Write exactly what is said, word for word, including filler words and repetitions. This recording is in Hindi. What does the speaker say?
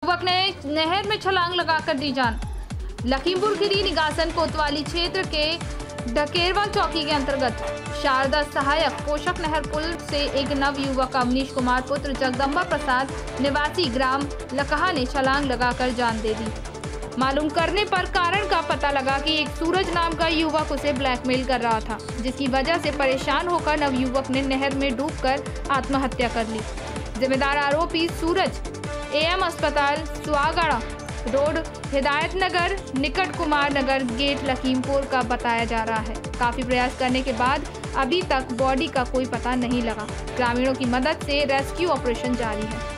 युवक ने नहर में छलांग लगाकर दी जान। लखीमपुर खीरी निगासन कोतवाली क्षेत्र के ढकेरवाल चौकी के अंतर्गत शारदा सहायक पोषक नहर पुल से एक नव युवक अवनीश कुमार पुत्र जगदम्बा प्रसाद निवासी ग्राम लकहा ने छलांग लगाकर जान दे दी। मालूम करने पर कारण का पता लगा कि एक सूरज नाम का युवक उसे ब्लैकमेल कर रहा था, जिसकी वजह से परेशान होकर नव युवक ने नहर में डूबकर आत्महत्या कर ली। जिम्मेदार आरोपी सूरज एएम अस्पताल सुआगड़ा रोड हिदायतनगर निकट कुमार नगर गेट लखीमपुर का बताया जा रहा है। काफी प्रयास करने के बाद अभी तक बॉडी का कोई पता नहीं लगा। ग्रामीणों की मदद से रेस्क्यू ऑपरेशन जारी है।